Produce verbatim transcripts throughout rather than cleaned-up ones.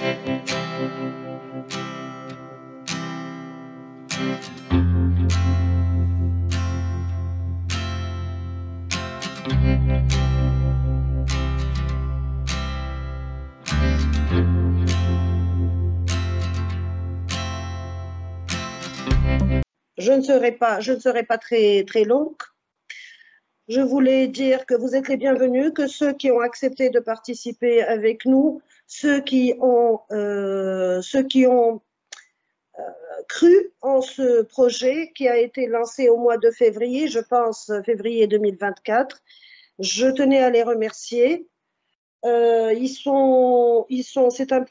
Je ne serai pas, je ne serai pas très, très longue. Je voulais dire que vous êtes les bienvenus, que ceux qui ont accepté de participer avec nous, ceux qui ont, euh, ceux qui ont euh, cru en ce projet qui a été lancé au mois de février, je pense février deux mille vingt-quatre, je tenais à les remercier. Euh, ils sont, ils sont, c'est un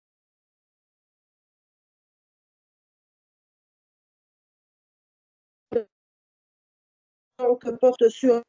que porte sur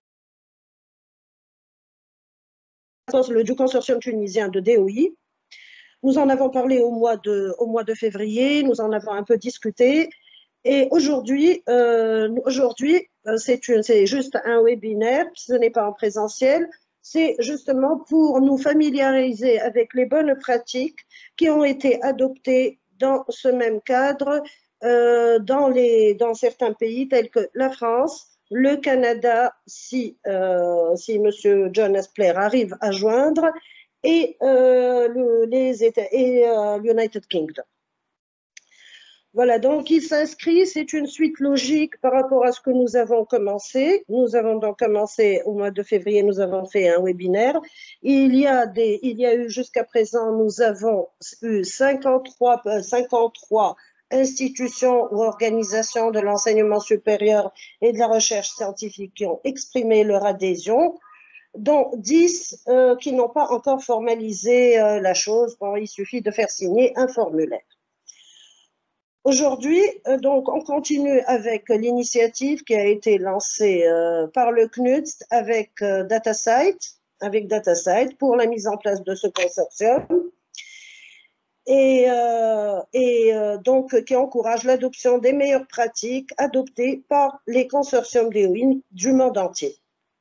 le du consortium tunisien de D O I. Nous en avons parlé au mois de, au mois de février, nous en avons un peu discuté. Et aujourd'hui, euh, aujourd'hui, c'est juste un webinaire, ce n'est pas en présentiel, c'est justement pour nous familiariser avec les bonnes pratiques qui ont été adoptées dans ce même cadre euh, dans, les, dans certains pays tels que la France, le Canada, si, euh, si M. John Espler arrive à joindre, et euh, le, les États et euh, l'United Kingdom. Voilà, donc il s'inscrit, c'est une suite logique par rapport à ce que nous avons commencé. Nous avons donc commencé au mois de février, nous avons fait un webinaire. Il y a, des, il y a eu jusqu'à présent, nous avons eu cinquante-trois, cinquante-trois institutions ou organisations de l'enseignement supérieur et de la recherche scientifique qui ont exprimé leur adhésion, dont dix euh, qui n'ont pas encore formalisé euh, la chose. Bon, il suffit de faire signer un formulaire. Aujourd'hui, euh, donc, on continue avec l'initiative qui a été lancée euh, par le C N U T S avec euh, DataSite, avec DataSite pour la mise en place de ce consortium et, euh, et euh, donc qui encourage l'adoption des meilleures pratiques adoptées par les consortiums D O I du monde entier.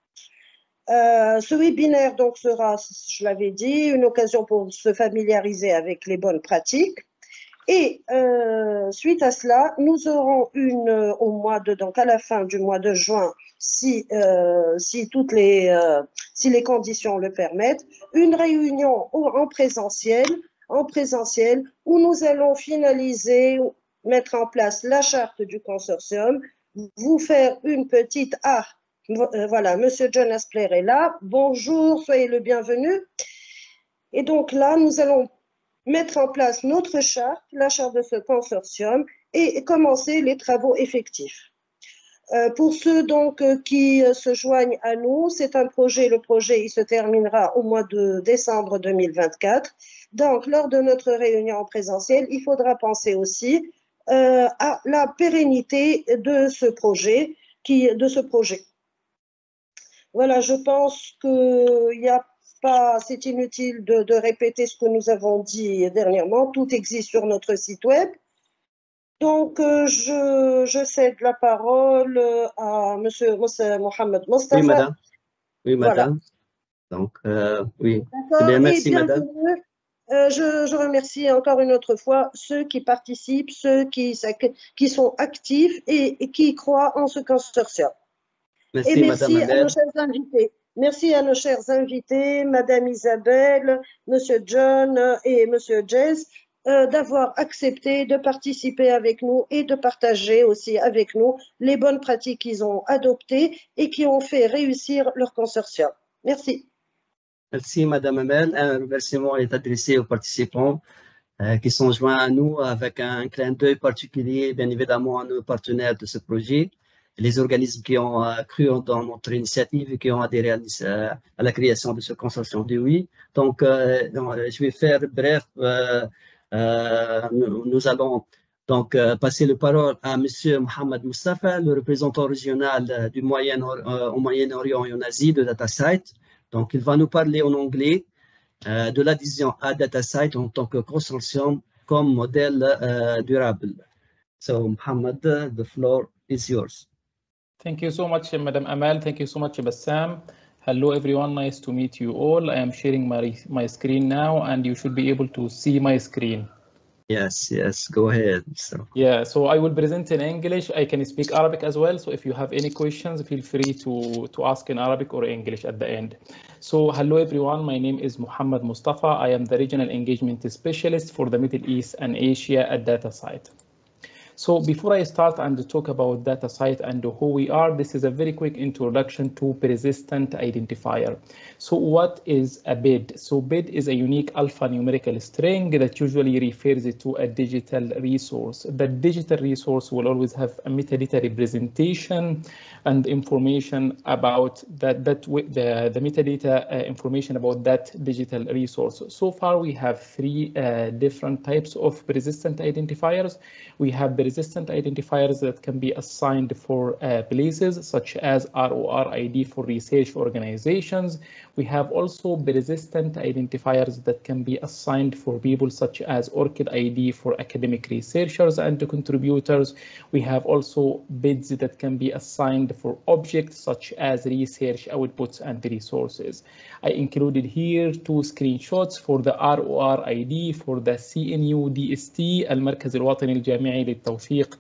Euh, ce webinaire donc sera, je l'avais dit, une occasion pour se familiariser avec les bonnes pratiques. Et euh, suite à cela, nous aurons une euh, au mois de donc à la fin du mois de juin, si euh, si toutes les euh, si les conditions le permettent, une réunion en présentiel, en présentiel où nous allons finaliser, mettre en place la charte du consortium, vous faire une petite ah voilà, Monsieur John Espler est là. Bonjour, soyez le bienvenu. Et donc là, nous allons mettre en place notre charte, la charte de ce consortium, et commencer les travaux effectifs. Euh, pour ceux donc qui se joignent à nous, c'est un projet, le projet il se terminera au mois de décembre deux mille vingt-quatre. Donc, lors de notre réunion en présentiel, il faudra penser aussi euh, à la pérennité de ce projet, qui, de ce projet. Voilà, je pense qu'il n'y a pas, c'est inutile de, de répéter ce que nous avons dit dernièrement. Tout existe sur notre site web. Donc, euh, je, je cède la parole à M. Mohamed Mostafa. Oui, madame. Oui, madame. Voilà. Donc, euh, oui. Bien, merci, madame. Euh, je, je remercie encore une autre fois ceux qui participent, ceux qui, qui sont actifs et, et qui croient en ce consortium. Merci, et merci madame à nos chers invités. Merci à nos chers invités, Madame Isabelle, Monsieur John et Monsieur Jess, euh, d'avoir accepté de participer avec nous et de partager aussi avec nous les bonnes pratiques qu'ils ont adoptées et qui ont fait réussir leur consortium. Merci. Merci, Madame Amel. Un remerciement est adressé aux participants euh, qui sont joints à nous avec un clin d'œil particulier, bien évidemment, à nos partenaires de ce projet, les organismes qui ont euh, cru dans notre initiative et qui ont adhéré à, euh, à la création de ce consortium D O I. Donc, euh, donc, je vais faire bref. Euh, euh, nous, nous allons donc euh, passer la parole à Monsieur Mohamed Mostafa, le représentant régional euh, du Moyen, euh, au Moyen-Orient et en Asie de DataSite. Donc, il va nous parler en anglais euh, de l'adhésion à DataSite en tant que consortium comme modèle euh, durable. So, Mohamed, the floor is yours. Thank you so much, Madam Amal. Thank you so much, Bassam. Hello everyone, nice to meet you all. I am sharing my, my screen now and you should be able to see my screen. Yes, yes, go ahead. So. Yeah, so I will present in English. I can speak Arabic as well. So if you have any questions, feel free to, to ask in Arabic or English at the end. So hello everyone, my name is Muhammad Mustafa. I am the Regional Engagement Specialist for the Middle East and Asia at DataCite. So before I start and talk about DataCite and who we are, this is a very quick introduction to persistent identifier. So what is a bid? So bid is a unique alphanumerical string that usually refers to a digital resource. The digital resource will always have a metadata representation and information about that, that the, the metadata uh, information about that digital resource. So far we have three uh, different types of persistent identifiers. We have persistent identifiers that can be assigned for uh, places such as R O R I D for research organizations. We have also persistent identifiers that can be assigned for people such as ORCID I D for academic researchers and contributors. We have also bids that can be assigned for objects such as research outputs and resources. I included here two screenshots for the R O R I D for the C N U D S T المركز الوطني الجامعي للتوثيق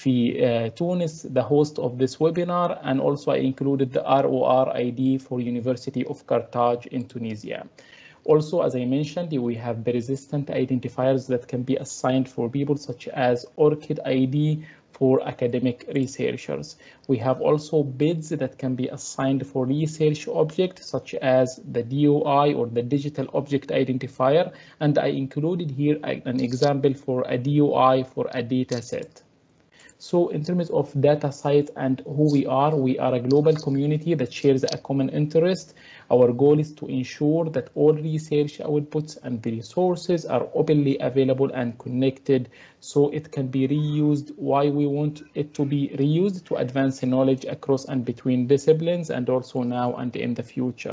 في Tunis, the host of this webinar, and also I included the R O R I D for University of Carthage in Tunisia. Also, as I mentioned, we have persistent identifiers that can be assigned for people such as ORCID I D for academic researchers. We have also bids that can be assigned for research objects such as the D O I or the digital object identifier, and I included here an example for a D O I for a data set. So in terms of DataCite and who we are, we are a global community that shares a common interest. Our goal is to ensure that all research outputs and the resources are openly available and connected so it can be reused. Why we want it to be reused? To advance knowledge across and between disciplines and also now and in the future.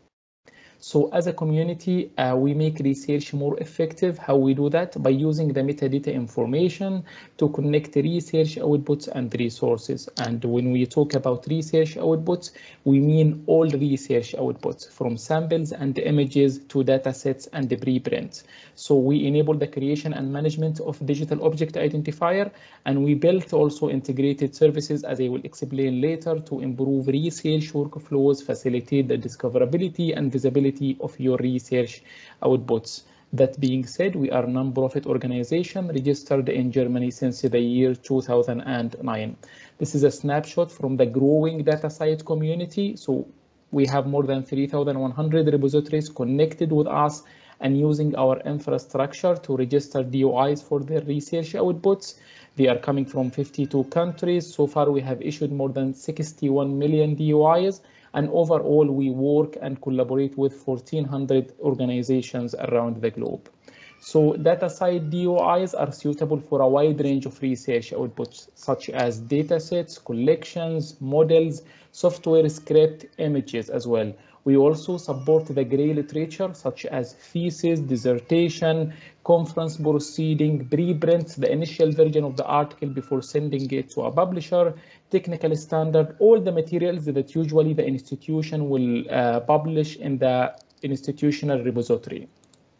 So as a community, uh, we make research more effective. How we do that? By using the metadata information to connect research outputs and resources. And when we talk about research outputs, we mean all research outputs from samples and images to data sets and the preprints. So we enable the creation and management of digital object identifier, and we built also integrated services, as I will explain later, to improve research workflows, facilitate the discoverability and visibility of your research outputs. That being said, we are a non-profit organization registered in Germany since the year two thousand nine. This is a snapshot from the growing DataCite community. So we have more than three thousand one hundred repositories connected with us and using our infrastructure to register D O Is for their research outputs. They are coming from fifty-two countries. So far, we have issued more than sixty-one million D O Is. And overall, we work and collaborate with fourteen hundred organizations around the globe. So DataCite D O Is are suitable for a wide range of research outputs, such as datasets, collections, models, software script, images as well. We also support the grey literature, such as thesis, dissertation, conference proceeding, preprints, the initial version of the article before sending it to a publisher, technical standard, all the materials that usually the institution will uh, publish in the institutional repository.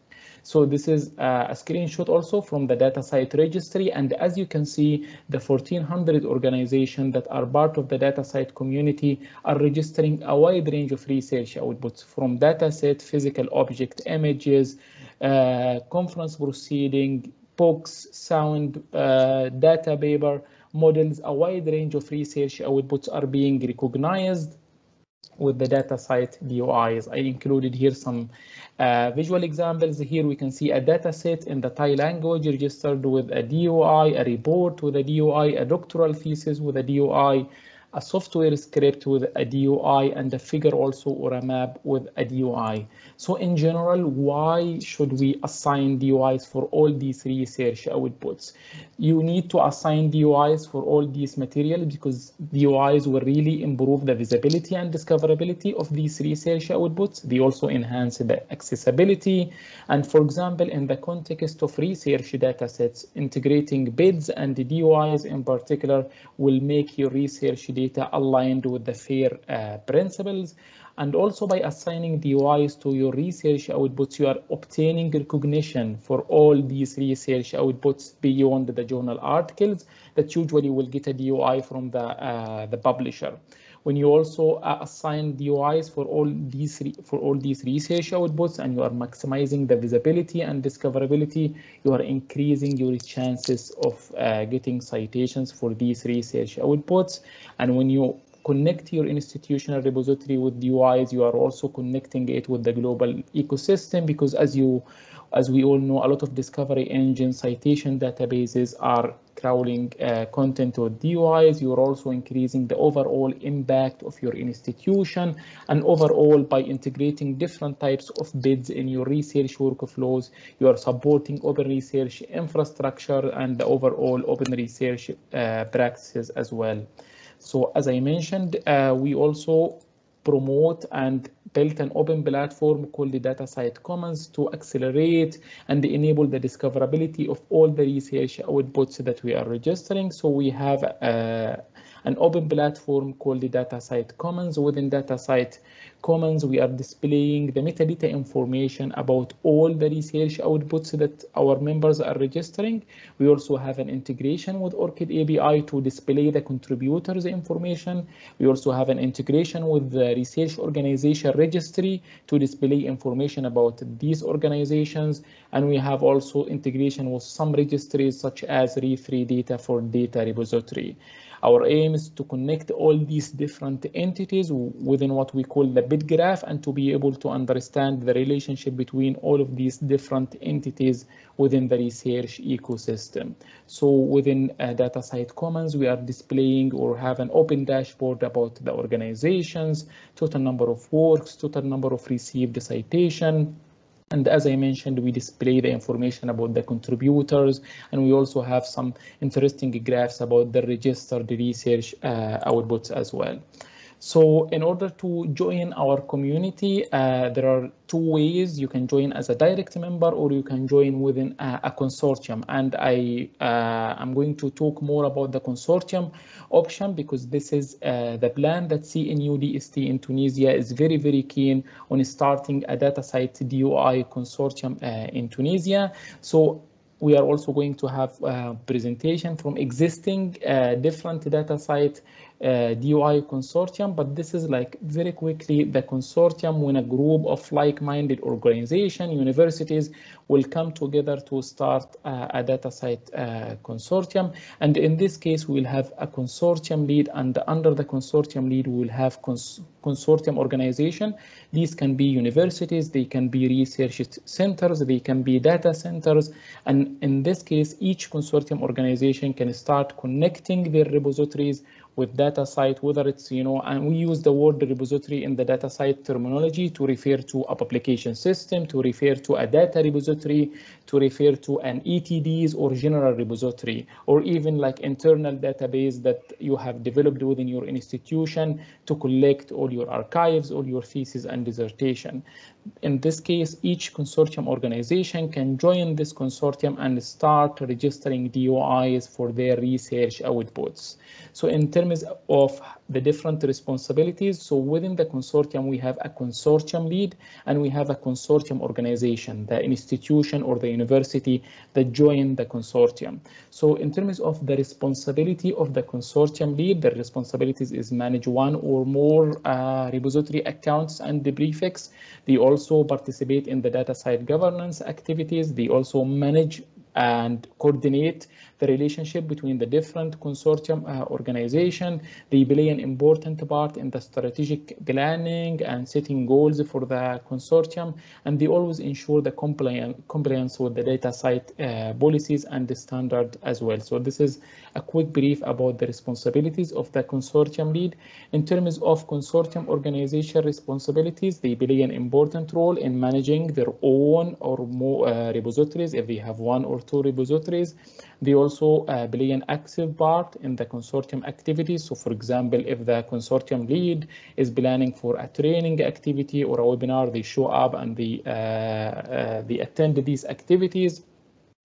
So this is a screenshot also from the DataCite registry. And as you can see, the fourteen hundred organizations that are part of the DataCite community are registering a wide range of research outputs from dataset, physical object images, uh, conference proceeding, books, sound, uh, data paper, models. A wide range of research outputs are being recognized with the DataCite D O Is. I included here some uh, visual examples. Here we can see a data set in the Thai language registered with a D O I, a report with a D O I, a doctoral thesis with a D O I, a software script with a D O I, and a figure also or a map with a D O I. So in general, why should we assign D O Is for all these research outputs? You need to assign D O Is for all these materials because D O Is will really improve the visibility and discoverability of these research outputs. They also enhance the accessibility. And for example, in the context of research datasets, integrating bids and D O Is in particular will make your research data aligned with the FAIR uh, principles. And also by assigning D O Is to your research outputs, you are obtaining recognition for all these research outputs beyond the journal articles that usually will get a D O I from the, uh, the publisher. When you also uh, assign D O Is for all these for all these research outputs and you are maximizing the visibility and discoverability, you are increasing your chances of uh, getting citations for these research outputs. And when you connect your institutional repository with D O Is, you are also connecting it with the global ecosystem, because as you, as we all know, a lot of discovery engine citation databases are crawling uh, content with D O Is. You are also increasing the overall impact of your institution, and overall by integrating different types of bids in your research workflows, you are supporting open research infrastructure and the overall open research uh, practices as well. So as I mentioned, uh, we also promote and built an open platform called the DataCite Commons to accelerate and enable the discoverability of all the research outputs that we are registering. So we have uh, an open platform called the DataCite Commons. Within DataCite Commons, we are displaying the metadata information about all the research outputs that our members are registering. We also have an integration with ORCID A P I to display the contributors information. We also have an integration with the research organization registry to display information about these organizations. And we have also integration with some registries such as ReFreeData for data repository. Our aim is to connect all these different entities within what we call the bid graph, and to be able to understand the relationship between all of these different entities within the research ecosystem. So within uh, DataCite Commons, we are displaying or have an open dashboard about the organizations, total number of works, total number of received citation. And as I mentioned, we display the information about the contributors, and we also have some interesting graphs about the registered research uh, outputs as well. So in order to join our community, uh, there are two ways. You can join as a direct member, or you can join within a, a consortium. And I, uh, I'm going to talk more about the consortium option, because this is uh, the plan that C N U D S T in Tunisia is very, very keen on starting a DataCite D O I consortium uh, in Tunisia. So we are also going to have a presentation from existing uh, different DataCite uh, D O I consortium, but this is like very quickly the consortium when a group of like-minded organizations, universities will come together to start uh, a DataCite uh, consortium. And in this case, we will have a consortium lead, and under the consortium lead, we will have cons consortium organization. These can be universities, they can be research centers, they can be data centers. And in this case, each consortium organization can start connecting their repositories with DataCite, whether it's, you know, and we use the word repository in the DataCite terminology to refer to a publication system, to refer to a data repository, to refer to an E T Ds or general repository, or even like internal database that you have developed within your institution to collect all your archives, all your thesis and dissertation. In this case, each consortium organization can join this consortium and start registering D O Is for their research outputs. So in terms of the different responsibilities, so within the consortium, we have a consortium lead and we have a consortium organization, the institution or the university that join the consortium. So in terms of the responsibility of the consortium lead, the responsibilities is manage one or more uh, repository accounts and the prefix. They also participate in the DataCite governance activities. They also manage and coordinate the relationship between the different consortium uh, organization. They play an important part in the strategic planning and setting goals for the consortium, and they always ensure the compliance compliance with the DataCite uh, policies and the standard as well. So this is a quick brief about the responsibilities of the consortium lead. In terms of consortium organization responsibilities, they play an important role in managing their own or more uh, repositories if they have one or two repositories. They also uh, play an active part in the consortium activities. So for example, if the consortium lead is planning for a training activity or a webinar, they show up and they, uh, uh, they attend these activities.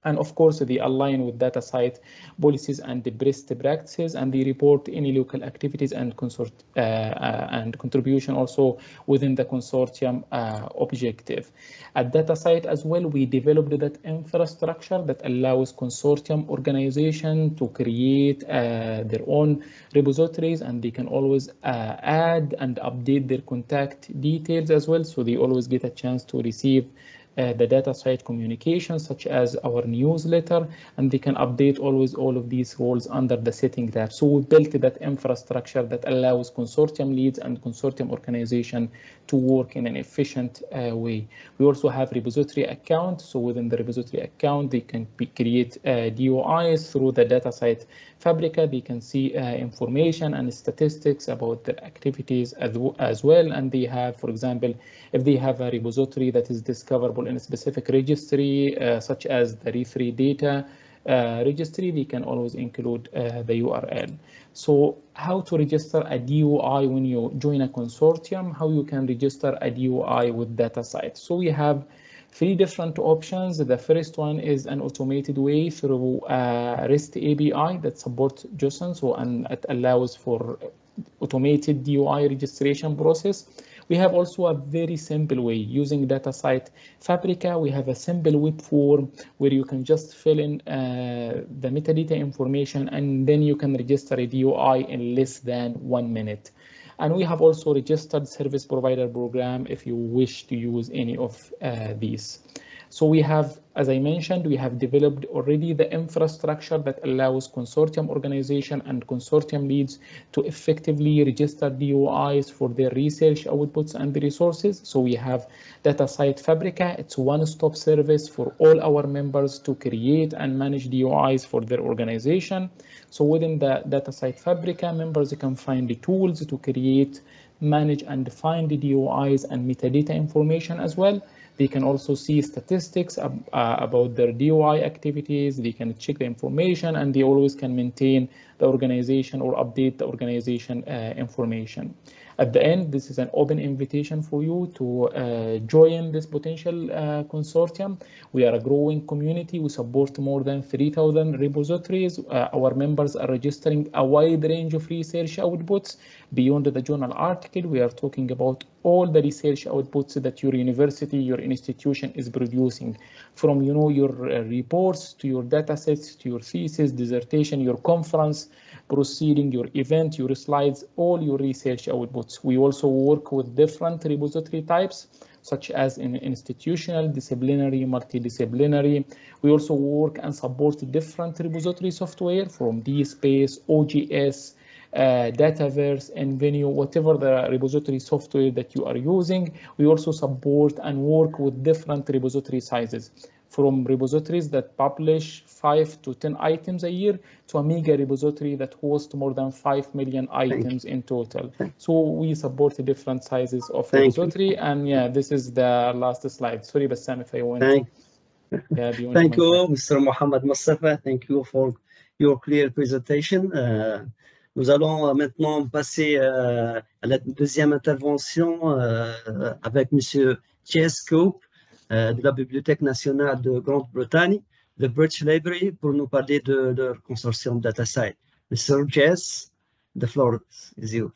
And of course, they align with DataCite policies and the best practices, and they report any local activities and consort uh, uh, and contribution also within the consortium uh, objective. At DataCite as well, we developed that infrastructure that allows consortium organization to create uh, their own repositories, and they can always uh, add and update their contact details as well, so they always get a chance to receive Uh, the DataCite communication, such as our newsletter, and they can update always all of these roles under the setting tab. So we built that infrastructure that allows consortium leads and consortium organization to work in an efficient uh, way. We also have repository account. So within the repository account, they can be, create uh, D O Is through the DataCite Fabrica. They can see uh, information and statistics about their activities as, as well. And they have, for example, if they have a repository that is discoverable in a specific registry, uh, such as the R E three data uh, registry, they can always include uh, the U R L. So how to register a D O I when you join a consortium, how you can register a D O I with DataCite. So we have three different options. The first one is an automated way through uh, REST A P I that supports JSON, so and it allows for automated D O I registration process. We have also a very simple way using DataCite Fabrica. We have a simple web form where you can just fill in uh, the metadata information, and then you can register a D O I in less than one minute. And we have also registered service provider program if you wish to use any of uh, these. So we have, as I mentioned, we have developed already the infrastructure that allows consortium organization and consortium leads to effectively register D O Is for their research outputs and the resources. So we have DataCite Fabrica. It's a one-stop service for all our members to create and manage D O Is for their organization. So within the DataCite Fabrica, members can find the tools to create, manage, and define the D O Is and metadata information as well. They can also see statistics uh, about their D O I activities. They can check the information, and they always can maintain the organization or update the organization uh, information. At the end, this is an open invitation for you to uh, join this potential uh, consortium. We are a growing community. We support more than three thousand repositories. Uh, our members are registering a wide range of research outputs. Beyond the journal article, we are talking about all the research outputs that your university, your institution is producing, from you know your uh, reports to your data sets to your thesis, dissertation, your conference proceeding, your event, your slides, all your research outputs. We also work with different repository types, such as in institutional, disciplinary, multidisciplinary. We also work and support different repository software from DSpace, O G S, Uh, Dataverse, and Venue, whatever the repository software that you are using. We also support and work with different repository sizes, from repositories that publish five to ten items a year to a mega repository that hosts more than five million items in total. So we support the different sizes of Thank repository. You. And yeah, this is the last slide. Sorry, Bassam, if I went. Thank, yeah, beyond Thank you, time. Mister Mohamed Mustafa. Thank you for your clear presentation. Uh, Nous allons maintenant passer euh, à la deuxième intervention euh, avec Monsieur Chase Cope euh, de la Bibliothèque nationale de Grande-Bretagne, the British Library, pour nous parler de leur consortium DataCite. Mister Chase, the floor is yours.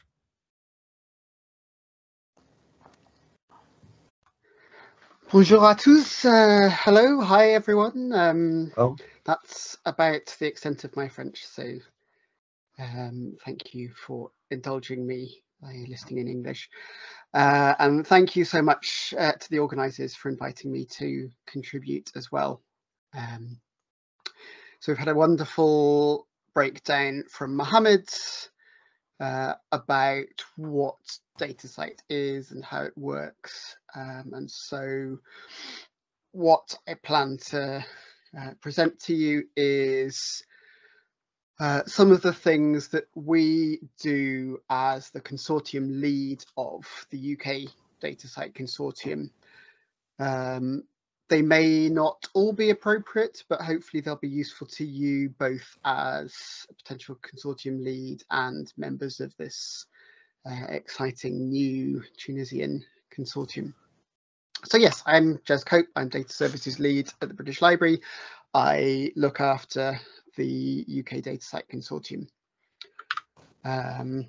Bonjour à tous. Uh, hello. Hi, everyone. Um, oh. That's about the extent of my French, so Um, thank you for indulging me by listening in English. Uh, and thank you so much uh, to the organisers for inviting me to contribute as well. Um, so we've had a wonderful breakdown from Mohammed uh, about what DataCite is and how it works. Um, and so what I plan to uh, present to you is Uh, some of the things that we do as the consortium lead of the U K DataCite Consortium. Um, they may not all be appropriate, but hopefully they'll be useful to you both as a potential consortium lead and members of this uh, exciting new Tunisian consortium. So yes, I'm Jez Cope, I'm Data Services Lead at the British Library. I look after the U K DataCite Consortium. Um,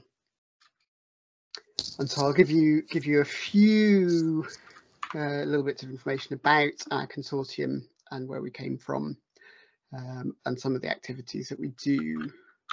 and so I'll give you give you a few uh, little bits of information about our consortium and where we came from, um, and some of the activities that we do.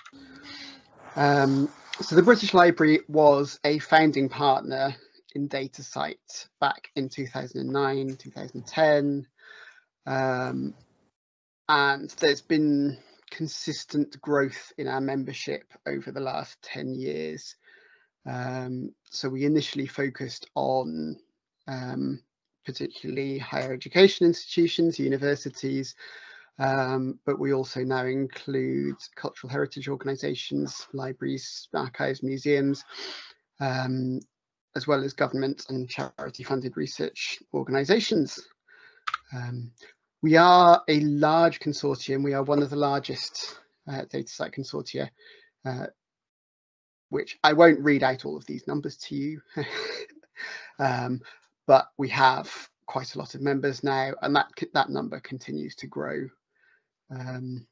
Um, so the British Library was a founding partner in DataCite back in two thousand nine, two thousand ten, um, and there's been consistent growth in our membership over the last ten years. Um, so we initially focused on um, particularly higher education institutions, universities, um, but we also now include cultural heritage organisations, libraries, archives, museums, um, as well as government and charity funded research organisations. Um, we are a large consortium. We are one of the largest uh, DataCite consortia, uh, which I won't read out all of these numbers to you, um, but we have quite a lot of members now, and that that number continues to grow. Um,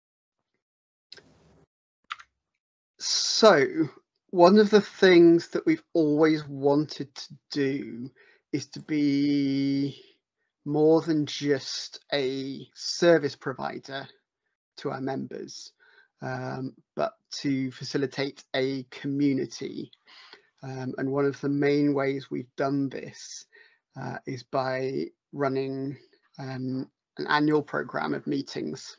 so one of the things that we've always wanted to do is to be more than just a service provider to our members, um, but to facilitate a community. Um, and one of the main ways we've done this uh, is by running um, an annual program of meetings.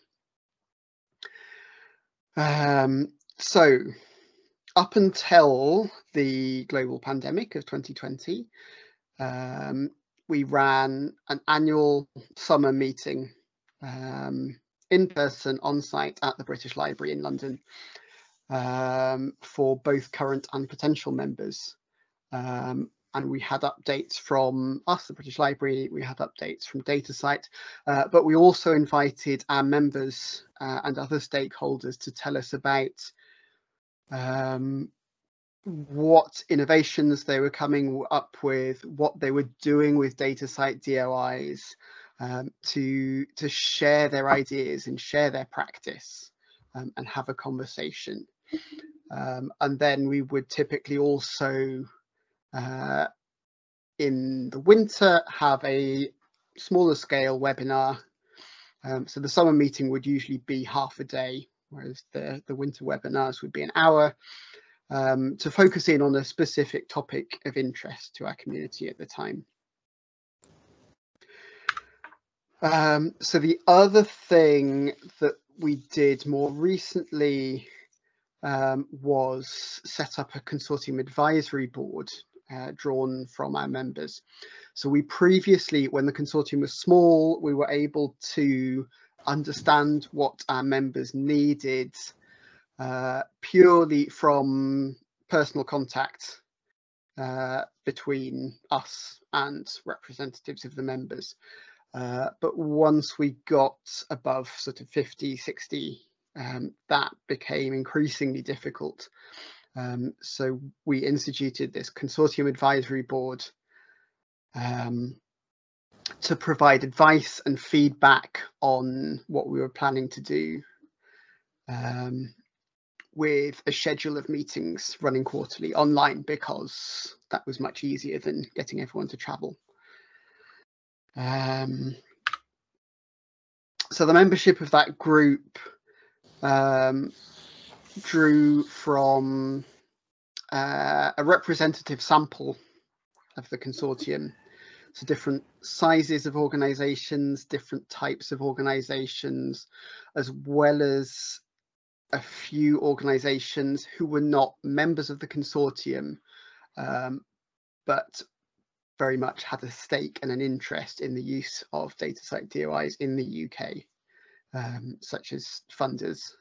Um, so up until the global pandemic of twenty twenty, um, we ran an annual summer meeting um, in person on site at the British Library in London um, for both current and potential members. Um, and we had updates from us, the British Library, we had updates from DataCite, uh, but we also invited our members uh, and other stakeholders to tell us about um, what innovations they were coming up with, what they were doing with DataCite D O Is, um, to, to share their ideas and share their practice um, and have a conversation. Um, and then we would typically also Uh, in the winter have a smaller scale webinar. Um, so the summer meeting would usually be half a day, whereas the, the winter webinars would be an hour, um, to focus in on a specific topic of interest to our community at the time. Um, so the other thing that we did more recently um, was set up a consortium advisory board Uh, drawn from our members. So we previously, when the consortium was small, we were able to understand what our members needed uh, purely from personal contact uh, between us and representatives of the members. Uh, but once we got above sort of fifty, sixty, um, that became increasingly difficult. Um, so we instituted this consortium advisory board um, to provide advice and feedback on what we were planning to do, um, with a schedule of meetings running quarterly online, because that was much easier than getting everyone to travel. Um, so the membership of that group um, drew from Uh, a representative sample of the consortium, so different sizes of organizations, different types of organizations, as well as a few organizations who were not members of the consortium, um, but very much had a stake and an interest in the use of DataCite D O Is in the U K, um, such as funders.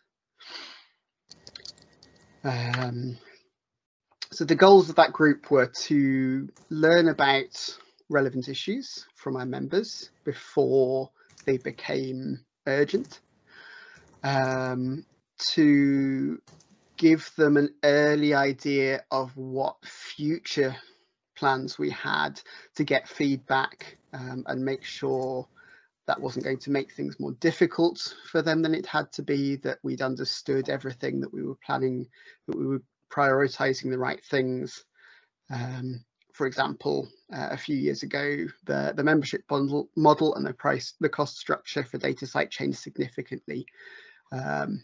Um, So the goals of that group were to learn about relevant issues from our members before they became urgent, um, to give them an early idea of what future plans we had, to get feedback um, and make sure that wasn't going to make things more difficult for them than it had to be, that we'd understood everything, that we were planning, that we were prioritizing the right things. Um, for example, uh, a few years ago, the, the membership bundle model and the price, the cost structure for DataCite changed significantly. Um,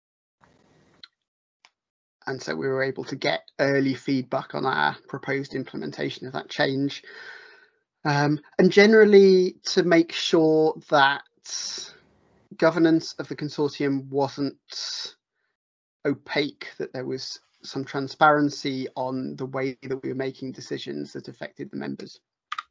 and so we were able to get early feedback on our proposed implementation of that change. Um, and generally to make sure that governance of the consortium wasn't opaque, that there was some transparency on the way that we were making decisions that affected the members.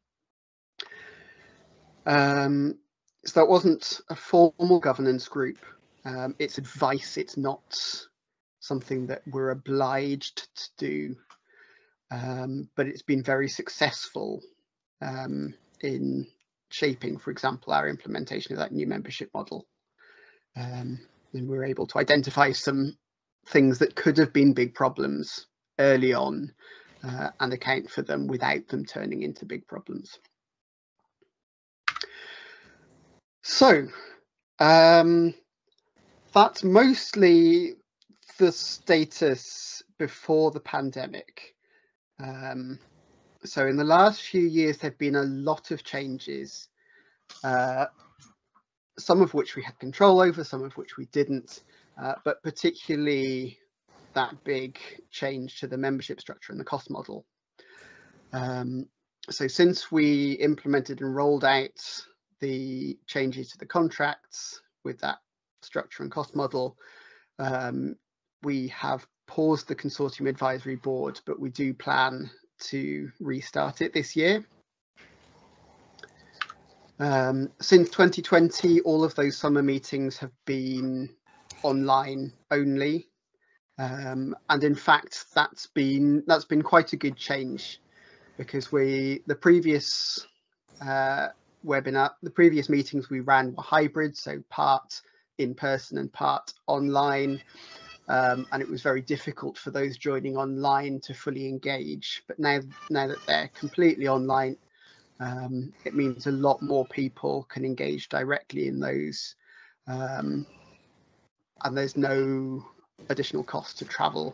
Um, so it wasn't a formal governance group. Um, it's advice, it's not something that we're obliged to do, um, but it's been very successful um, in shaping, for example, our implementation of that new membership model. Um, and we were able to identify some things that could have been big problems early on uh, and account for them without them turning into big problems. So um, that's mostly the status before the pandemic. Um, so in the last few years, there have been a lot of changes, uh, some of which we had control over, some of which we didn't, uh, but particularly that big change to the membership structure and the cost model. Um, so since we implemented and rolled out the changes to the contracts with that structure and cost model, um, we have paused the consortium advisory board, but we do plan to restart it this year. Um, since twenty twenty, all of those summer meetings have been online only. Um, and in fact, that's been that's been quite a good change, because we the previous uh, webinar, the previous meetings we ran were hybrid, so part in person and part online. Um, and it was very difficult for those joining online to fully engage. But now, now that they're completely online, um, it means a lot more people can engage directly in those. Um, and there's no additional cost to travel.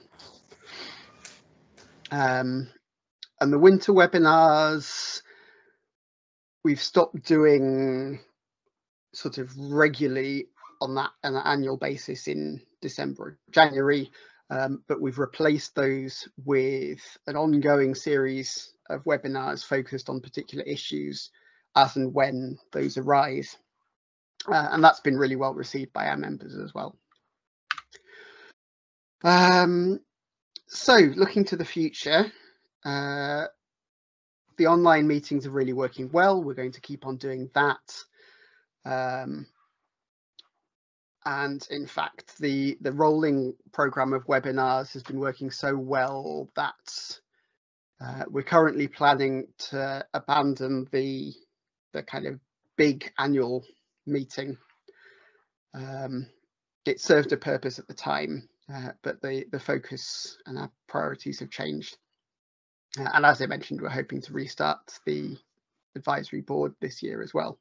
Um, and the winter webinars, we've stopped doing sort of regularly on that on an annual basis in December, January, um, but we've replaced those with an ongoing series of webinars focused on particular issues as and when those arise. Uh, and that's been really well received by our members as well. Um, so looking to the future, uh, the online meetings are really working well. We're going to keep on doing that. Um, And in fact, the, the rolling program of webinars has been working so well that uh, we're currently planning to abandon the, the kind of big annual meeting. Um, it served a purpose at the time, uh, but the, the focus and our priorities have changed. Uh, and as I mentioned, we're hoping to restart the advisory board this year as well.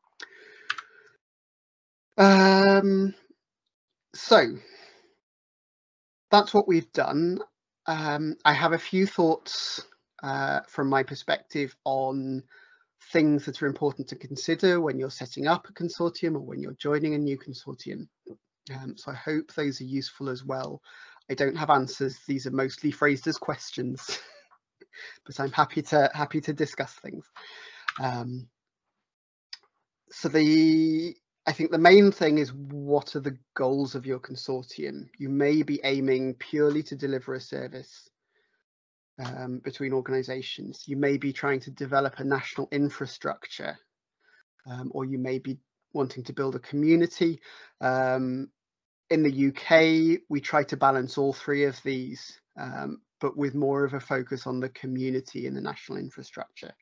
Um, so that's what we've done. Um, I have a few thoughts uh, from my perspective on things that are important to consider when you're setting up a consortium or when you're joining a new consortium. Um, so I hope those are useful as well. I don't have answers. These are mostly phrased as questions, but I'm happy to happy to discuss things. Um, so the I think the main thing is, what are the goals of your consortium? You may be aiming purely to deliver a service um, between organisations. You may be trying to develop a national infrastructure, um, or you may be wanting to build a community. Um, in the U K, we try to balance all three of these, um, but with more of a focus on the community and the national infrastructure.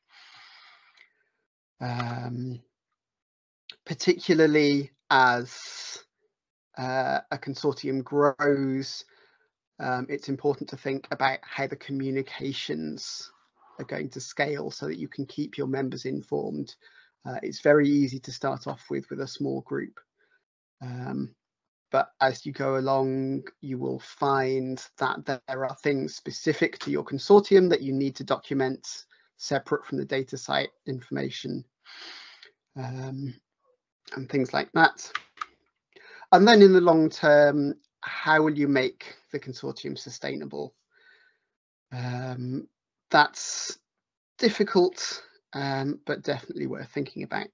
Um, particularly as uh, a consortium grows, um, it's important to think about how the communications are going to scale so that you can keep your members informed Uh, it's very easy to start off with with a small group. Um, but as you go along, you will find that there are things specific to your consortium that you need to document separate from the DataCite information, um, and things like that. And then in the long term, how will you make the consortium sustainable? Um, that's difficult, um, but definitely worth thinking about.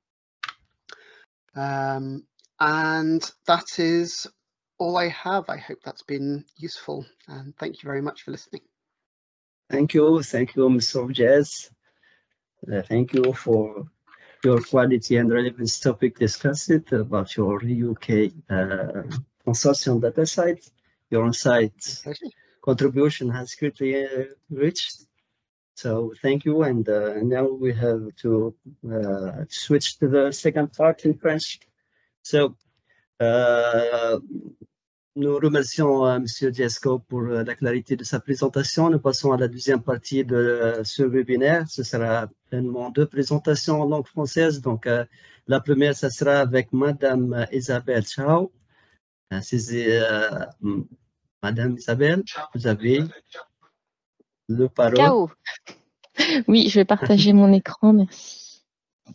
Um, and that is all I have. I hope that's been useful, and thank you very much for listening. Thank you. Thank you, Mister Jazz. Uh, thank you for your quality and relevance topic discussed about your U K uh, consortium DataCite. Your on-site contribution has greatly uh, reached. So thank you. And uh, now we have to uh, switch to the second part in French. So, uh, nous remercions euh, Monsieur Jesco pour euh, la clarité de sa présentation. Nous passons à la deuxième partie de euh, ce webinaire. Ce sera pleinement deux présentations en langue française. Donc, euh, la première, ça sera avec Madame Isabelle Chao. Euh, c'est, euh, Madame Isabelle, vous avez le parole. Ciao. Oui, je vais partager mon écran, merci.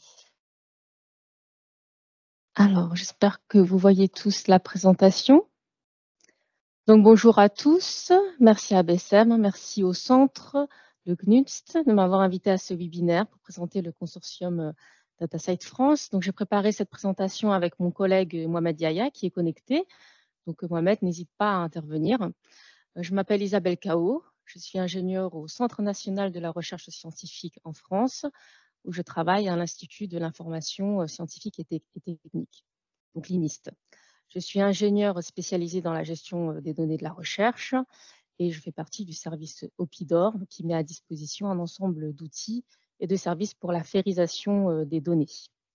Alors, j'espère que vous voyez tous la présentation. Donc, bonjour à tous. Merci à B S M, merci au centre, le C N U S T, de m'avoir invité à ce webinaire pour présenter le consortium DataCite France. Donc, j'ai préparé cette présentation avec mon collègue Mohamed Yahya qui est connecté. Donc, Mohamed, n'hésite pas à intervenir. Je m'appelle Isabelle Cao. Je suis ingénieure au Centre national de la recherche scientifique en France, où je travaille à l'Institut de l'information scientifique et, et technique, donc l'I N I S T. Je suis ingénieure spécialisée dans la gestion des données de la recherche et je fais partie du service OPIDOR qui met à disposition un ensemble d'outils et de services pour la férisation des données.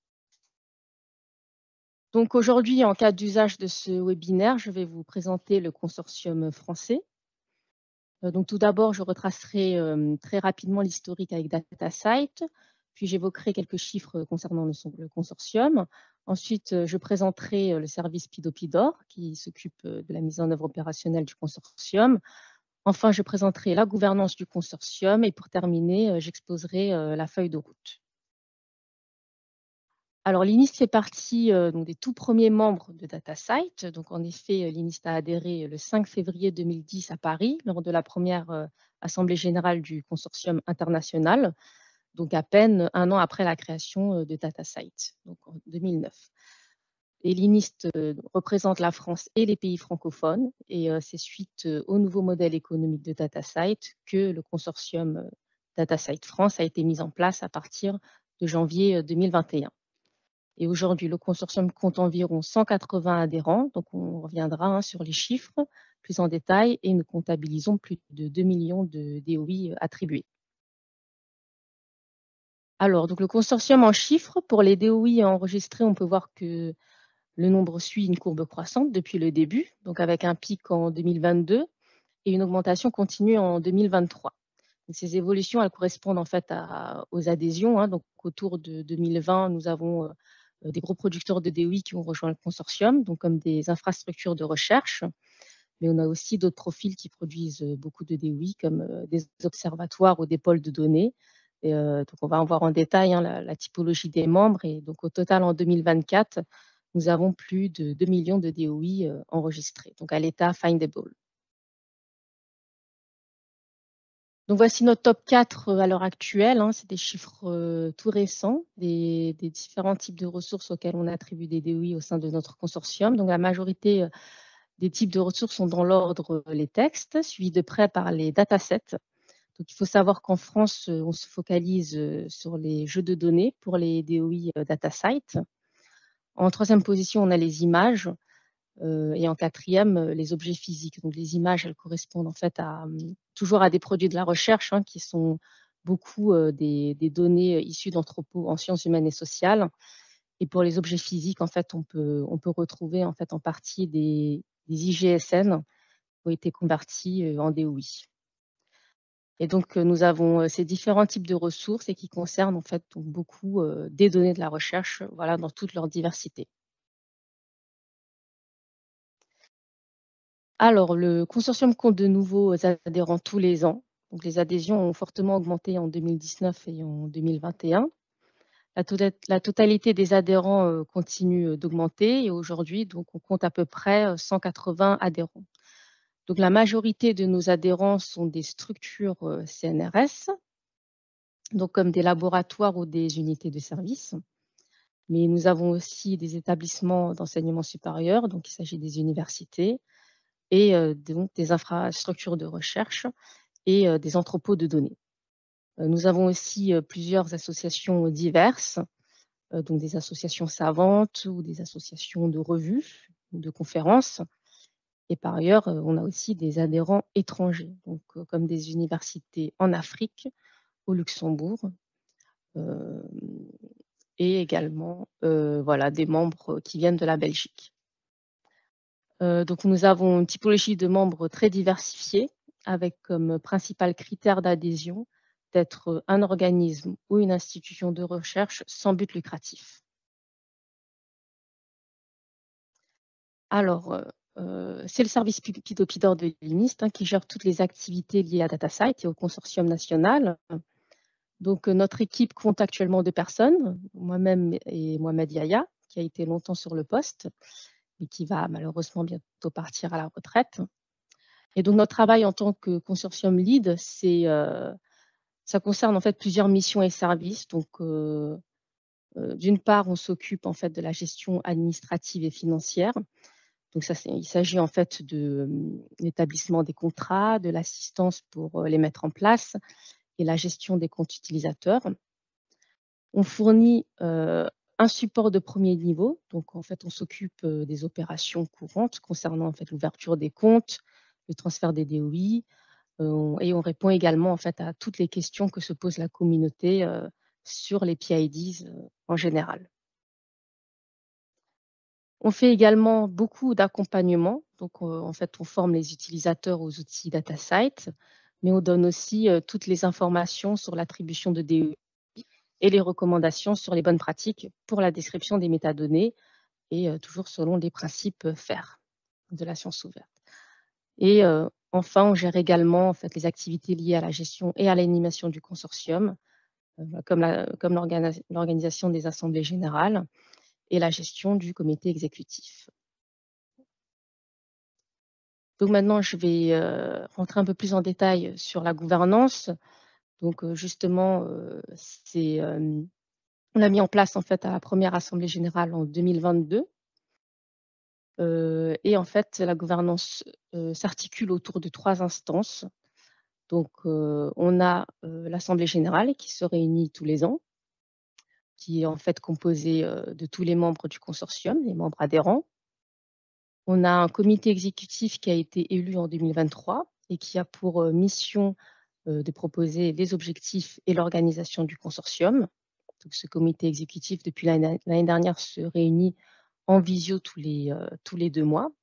Donc aujourd'hui, en cas d'usage de ce webinaire, je vais vous présenter le consortium français. Donc tout d'abord, je retracerai euh, très rapidement l'historique avec DataCite, puis j'évoquerai quelques chiffres concernant le, le consortium. Ensuite, je présenterai le service PIDOPIDOR qui s'occupe de la mise en œuvre opérationnelle du consortium. Enfin, je présenterai la gouvernance du consortium et pour terminer, j'exposerai la feuille de route. Alors, l'I N I S T fait partie euh, donc, des tout premiers membres de DataCite. Donc, en effet, l'I N I S T a adhéré le cinq février deux mille dix à Paris, lors de la première euh, Assemblée générale du consortium international, donc à peine un an après la création euh, de DataCite, donc en deux mille neuf. Et l'I N I S T euh, représente la France et les pays francophones, et euh, c'est suite euh, au nouveau modèle économique de DataCite que le consortium euh, DataCite France a été mis en place à partir de janvier euh, deux mille vingt et un. Et aujourd'hui, le consortium compte environ cent quatre-vingts adhérents, donc on reviendra hein, sur les chiffres plus en détail, et nous comptabilisons plus de deux millions de D O I attribués. Alors, donc le consortium en chiffres, pour les D O I enregistrés, on peut voir que le nombre suit une courbe croissante depuis le début, donc avec un pic en deux mille vingt-deux et une augmentation continue en deux mille vingt-trois. Et ces évolutions, elles correspondent en fait à, aux adhésions. Hein, donc autour de deux mille vingt, nous avons euh, des gros producteurs de D O I qui ont rejoint le consortium, donc comme des infrastructures de recherche, mais on a aussi d'autres profils qui produisent beaucoup de D O I, comme des observatoires ou des pôles de données. Et euh, donc on va en voir en détail hein, la, la typologie des membres. Et donc au total, en deux mille vingt-quatre, nous avons plus de deux millions de D O I euh, enregistrés, donc à l'état findable. Donc voici notre top quatre à l'heure actuelle, hein, c'est des chiffres euh, tout récents, des, des différents types de ressources auxquelles on attribue des D O I au sein de notre consortium. Donc la majorité euh, des types de ressources sont dans l'ordre euh, les textes, suivis de près par les datasets. Donc il faut savoir qu'en France, euh, on se focalise euh, sur les jeux de données pour les D O I euh, DataCite. En troisième position, on a les images. Euh, et en quatrième, les objets physiques. Donc les images, elles correspondent en fait à, toujours à des produits de la recherche hein, qui sont beaucoup euh, des, des données issues d'anthropo en sciences humaines et sociales. Et pour les objets physiques, en fait, on peut, on peut retrouver en fait en partie des, des I G S N qui ont été convertis en D O I. Et donc, nous avons ces différents types de ressources et qui concernent en fait donc, beaucoup euh, des données de la recherche, voilà, dans toute leur diversité. Alors, le consortium compte de nouveaux adhérents tous les ans. Donc, les adhésions ont fortement augmenté en deux mille dix-neuf et en deux mille vingt et un. La, to la totalité des adhérents euh, continue d'augmenter et aujourd'hui, donc, on compte à peu près cent quatre-vingts adhérents. Donc, la majorité de nos adhérents sont des structures euh, C N R S, donc comme des laboratoires ou des unités de service. Mais nous avons aussi des établissements d'enseignement supérieur, donc il s'agit des universités, et euh, donc des infrastructures de recherche et euh, des entrepôts de données. Euh, nous avons aussi euh, plusieurs associations diverses, euh, donc des associations savantes ou des associations de revues ou de conférences. Et par ailleurs, euh, on a aussi des adhérents étrangers, donc euh, comme des universités en Afrique, au Luxembourg, euh, et également euh, voilà, des membres qui viennent de la Belgique. Euh, donc nous avons une typologie de membres très diversifiée, avec comme principal critère d'adhésion d'être un organisme ou une institution de recherche sans but lucratif. Alors, euh, c'est le service Pidopidor de l'I N I S T hein, qui gère toutes les activités liées à DataCite et au consortium national. Donc, notre équipe compte actuellement deux personnes, moi-même et Mohamed Yahya, qui a été longtemps sur le poste, mais qui va malheureusement bientôt partir à la retraite. Et donc, notre travail en tant que consortium lead, c'est, euh, ça concerne en fait plusieurs missions et services. Donc, euh, euh, d'une part, on s'occupe en fait de la gestion administrative et financière. Donc, ça, il s'agit en fait de euh, l'établissement des contrats, de l'assistance pour euh, les mettre en place et la gestion des comptes utilisateurs. On fournit euh, un support de premier niveau. Donc, en fait, on s'occupe euh, des opérations courantes concernant en fait l'ouverture des comptes, le transfert des D O I, euh, et on répond également en fait à toutes les questions que se pose la communauté euh, sur les P I Ds euh, en général. On fait également beaucoup d'accompagnement. Donc, euh, en fait, on forme les utilisateurs aux outils DataCite, mais on donne aussi euh, toutes les informations sur l'attribution de D O I et les recommandations sur les bonnes pratiques pour la description des métadonnées et euh, toujours selon les principes F A I R de la science ouverte. Et euh, enfin, on gère également en fait, les activités liées à la gestion et à l'animation du consortium, euh, comme l'organisation des assemblées générales et la gestion du comité exécutif. Donc maintenant, je vais euh, rentrer un peu plus en détail sur la gouvernance. Donc euh, justement, euh, c'est, euh, on l'a mis en place en fait à la première assemblée générale en deux mille vingt-deux. Euh, et en fait, la gouvernance euh, s'articule autour de trois instances. Donc, euh, on a euh, l'assemblée générale qui se réunit tous les ans, qui est en fait composée euh, de tous les membres du consortium, les membres adhérents. On a un comité exécutif qui a été élu en deux mille vingt-trois et qui a pour euh, mission euh, de proposer les objectifs et l'organisation du consortium. Donc, ce comité exécutif, depuis l'année dernière, se réunit en visio tous les, euh, tous les deux mois.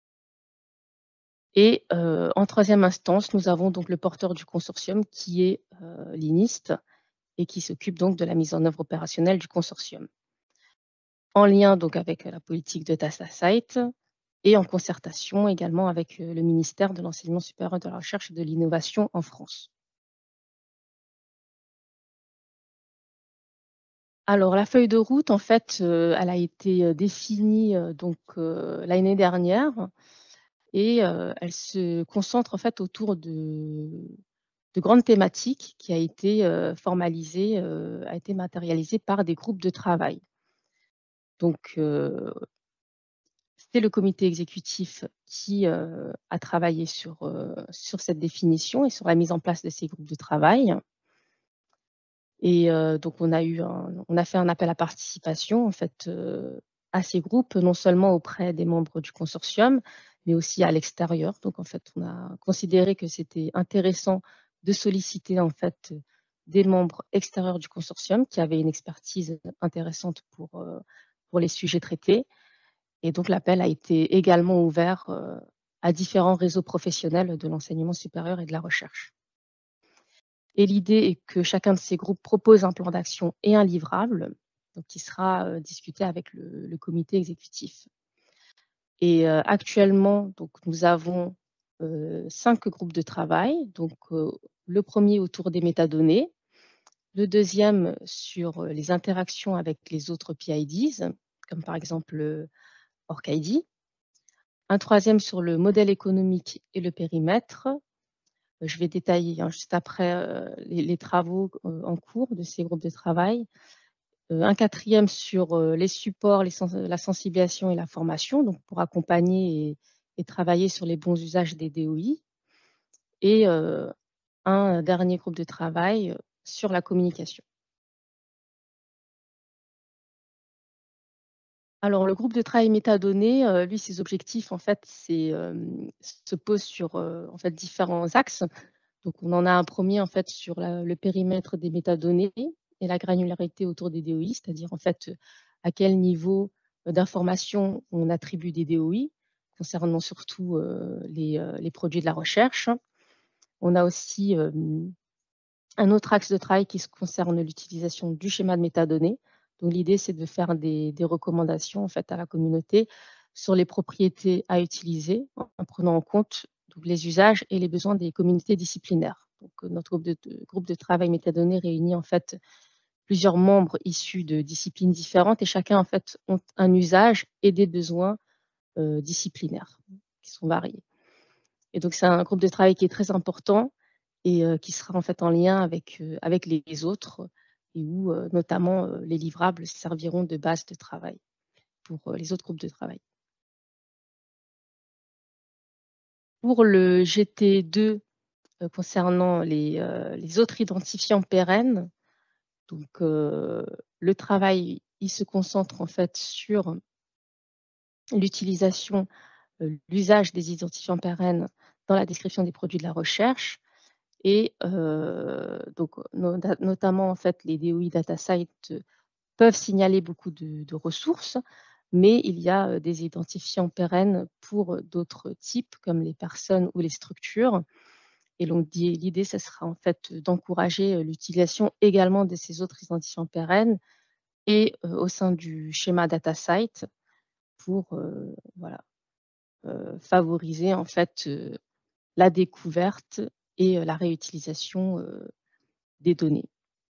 Et euh, en troisième instance, nous avons donc le porteur du consortium qui est euh, l'I N I S T et qui s'occupe donc de la mise en œuvre opérationnelle du consortium. En lien donc avec la politique de DataCite et en concertation également avec le ministère de l'Enseignement supérieur de la Recherche et de l'Innovation en France. Alors, la feuille de route, en fait, euh, elle a été définie euh, donc euh, l'année dernière et euh, elle se concentre en fait autour de, de grandes thématiques qui a été euh, formalisée, euh, a été matérialisée par des groupes de travail. Donc, euh, c'est le comité exécutif qui euh, a travaillé sur, euh, sur cette définition et sur la mise en place de ces groupes de travail. Et euh, donc, on a, eu un, on a fait un appel à participation en fait, euh, à ces groupes, non seulement auprès des membres du consortium, mais aussi à l'extérieur. Donc, en fait, on a considéré que c'était intéressant de solliciter en fait, des membres extérieurs du consortium qui avaient une expertise intéressante pour, euh, pour les sujets traités. Et donc, l'appel a été également ouvert euh, à différents réseaux professionnels de l'enseignement supérieur et de la recherche. Et l'idée est que chacun de ces groupes propose un plan d'action et un livrable, donc qui sera euh, discuté avec le, le comité exécutif. Et euh, actuellement, donc, nous avons euh, cinq groupes de travail. Donc, euh, le premier autour des métadonnées, le deuxième sur les interactions avec les autres P I Ds, comme par exemple euh, OrcID, un troisième sur le modèle économique et le périmètre. Je vais détailler hein, juste après euh, les, les travaux euh, en cours de ces groupes de travail. Euh, un quatrième sur euh, les supports, les sens la sensibilisation et la formation, donc pour accompagner et, et travailler sur les bons usages des D O I. Et euh, un dernier groupe de travail sur la communication. Alors, le groupe de travail métadonnées, euh, lui, ses objectifs, en fait, c'est, euh, se posent sur euh, en fait, différents axes. Donc, on en a un premier, en fait, sur la, le périmètre des métadonnées et la granularité autour des D O I, c'est-à-dire, en fait, à quel niveau d'information on attribue des D O I, concernant surtout euh, les, euh, les produits de la recherche. On a aussi euh, un autre axe de travail qui concerne l'utilisation du schéma de métadonnées. Donc, l'idée, c'est de faire des, des recommandations en fait, à la communauté sur les propriétés à utiliser en prenant en compte donc, les usages et les besoins des communautés disciplinaires. Donc, notre groupe de, de, groupe de travail métadonnées réunit en fait plusieurs membres issus de disciplines différentes et chacun en fait ont un usage et des besoins euh, disciplinaires qui sont variés. Et donc, c'est un groupe de travail qui est très important et euh, qui sera en fait en lien avec, euh, avec les, les autres et où euh, notamment euh, les livrables serviront de base de travail pour euh, les autres groupes de travail. Pour le G T deux euh, concernant les, euh, les autres identifiants pérennes, donc euh, le travail il se concentre en fait sur l'utilisation, euh, l'usage des identifiants pérennes dans la description des produits de la recherche. Et euh, donc, no, notamment, en fait, les D O I DataSite peuvent signaler beaucoup de, de ressources, mais il y a des identifiants pérennes pour d'autres types, comme les personnes ou les structures. Et donc, l'idée, ce sera en fait d'encourager l'utilisation également de ces autres identifiants pérennes et euh, au sein du schéma DataSite pour euh, voilà, euh, favoriser en fait euh, la découverte et euh, la réutilisation euh, des données.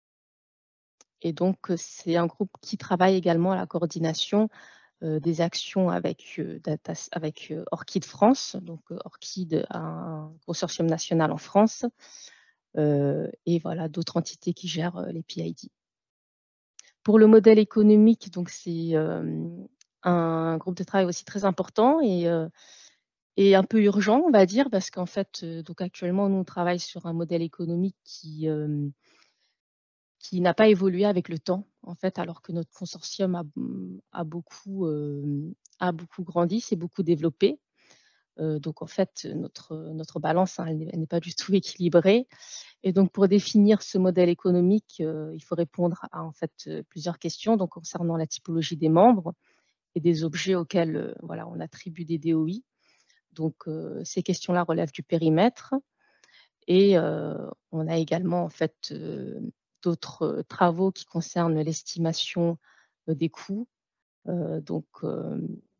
Et donc, c'est un groupe qui travaille également à la coordination euh, des actions avec, euh, data, avec euh, ORCID France. Donc, euh, ORCID a un consortium national en France euh, et voilà, d'autres entités qui gèrent euh, les P I D. Pour le modèle économique, donc c'est euh, un groupe de travail aussi très important et, euh, et un peu urgent, on va dire, parce qu'en fait, euh, donc actuellement, nous, on travaille sur un modèle économique qui... Euh, qui n'a pas évolué avec le temps, en fait, alors que notre consortium a, a, beaucoup, euh, a beaucoup grandi, s'est beaucoup développé. Euh, donc, en fait, notre, notre balance, hein, elle n'est pas du tout équilibrée. Et donc, pour définir ce modèle économique, euh, il faut répondre à en fait, plusieurs questions donc, concernant la typologie des membres et des objets auxquels euh, voilà, on attribue des D O I. Donc, euh, ces questions-là relèvent du périmètre. Et euh, on a également, en fait, euh, d'autres travaux qui concernent l'estimation des coûts. Euh, donc, euh,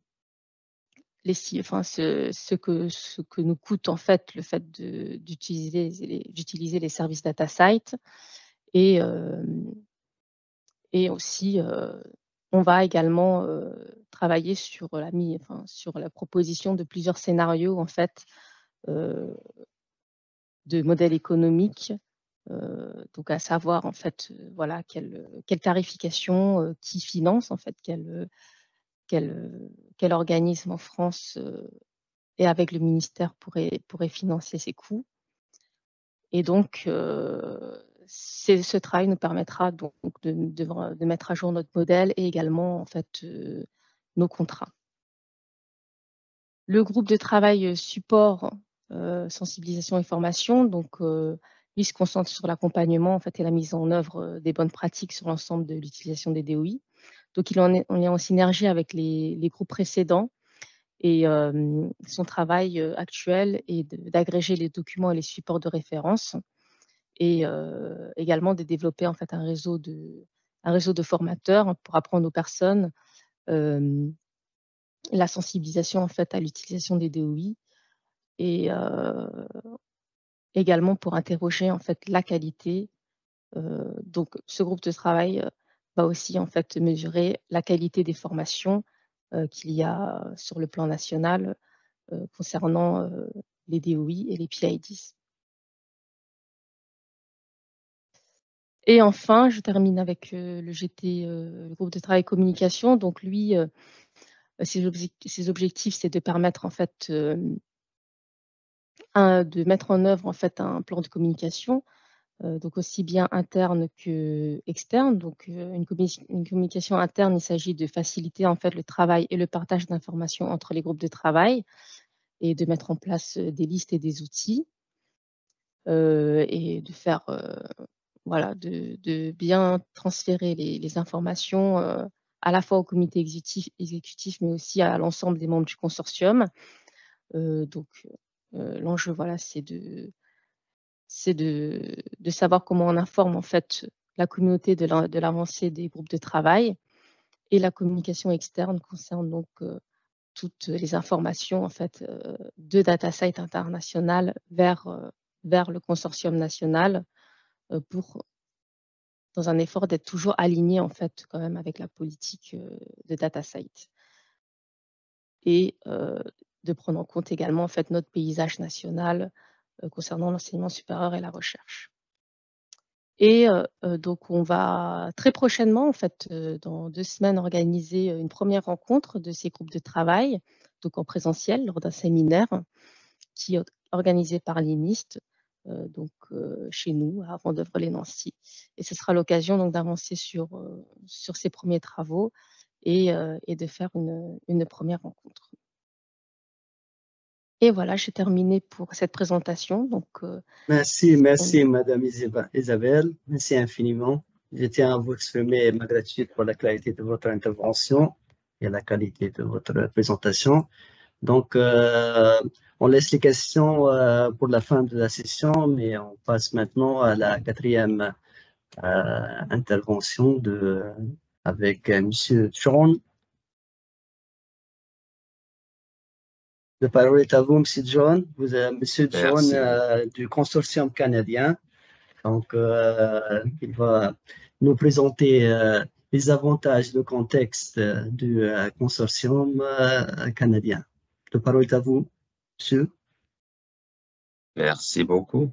les, enfin, ce, ce, que, ce que nous coûte en fait le fait d'utiliser les, les services DataSite. Et, euh, et aussi, euh, on va également euh, travailler sur la, enfin, sur la proposition de plusieurs scénarios en fait, euh, de modèles économiques. Euh, donc à savoir en fait euh, voilà quelle, quelle tarification euh, qui finance en fait quel, quel, quel organisme en France euh, et avec le ministère pourrait, pourrait financer ces coûts. Et donc euh, ce travail nous permettra donc de, de, de mettre à jour notre modèle et également en fait euh, nos contrats. Le groupe de travail support, euh, sensibilisation et formation, donc euh, lui se concentre sur l'accompagnement en fait, et la mise en œuvre des bonnes pratiques sur l'ensemble de l'utilisation des D O I. Donc, il en est, on est en synergie avec les, les groupes précédents et euh, son travail actuel est d'agréger les documents et les supports de référence et euh, également de développer en fait un réseau de, un réseau de formateurs pour apprendre aux personnes euh, la sensibilisation en fait à l'utilisation des D O I et euh, également pour interroger en fait la qualité. Euh, donc, ce groupe de travail euh, va aussi en fait mesurer la qualité des formations euh, qu'il y a sur le plan national euh, concernant euh, les D O I et les P I Ds. Et enfin, je termine avec euh, le G T, euh, le groupe de travail communication. Donc, lui, euh, ses, objectifs, ses objectifs, c'est de permettre en fait euh, un, de mettre en œuvre en fait un plan de communication. Euh, donc aussi bien interne que externe. Donc euh, une, une communication interne, il s'agit de faciliter en fait le travail et le partage d'informations entre les groupes de travail et de mettre en place euh, des listes et des outils euh, et de faire euh, voilà de, de bien transférer les, les informations euh, à la fois au comité exécutif, exécutif mais aussi à l'ensemble des membres du consortium. Euh, donc euh, l'enjeu voilà c'est de c'est de, de savoir comment on informe en fait la communauté de l'avancée des groupes de travail, et la communication externe concerne donc euh, toutes les informations en fait euh, de DataSite international vers, euh, vers le consortium national euh, pour dans un effort d'être toujours aligné en fait quand même avec la politique euh, de DataSite et euh, de prendre en compte également en fait notre paysage national euh, concernant l'enseignement supérieur et la recherche. Et euh, donc, on va très prochainement, en fait, euh, dans deux semaines, organiser une première rencontre de ces groupes de travail, donc en présentiel, lors d'un séminaire qui est organisé par l'I N I S T, euh, donc euh, chez nous, à Vendœuvre-les-Nancy. Et ce sera l'occasion donc d'avancer sur, euh, sur ces premiers travaux et, euh, et de faire une, une première rencontre. Et voilà, j'ai terminé pour cette présentation. Donc, euh, Merci, merci, on... Madame Isabelle. Merci infiniment. Je tiens à vous exprimer ma gratitude pour la qualité de votre intervention et la qualité de votre présentation. Donc, euh, on laisse les questions euh, pour la fin de la session, mais on passe maintenant à la quatrième euh, intervention de, avec euh, Monsieur John. La parole est à vous, Monsieur John. Vous êtes Monsieur John euh, du consortium canadien. Donc, euh, il va nous présenter euh, les avantages, le contexte euh, du euh, consortium euh, canadien. La parole est à vous, monsieur. Merci beaucoup.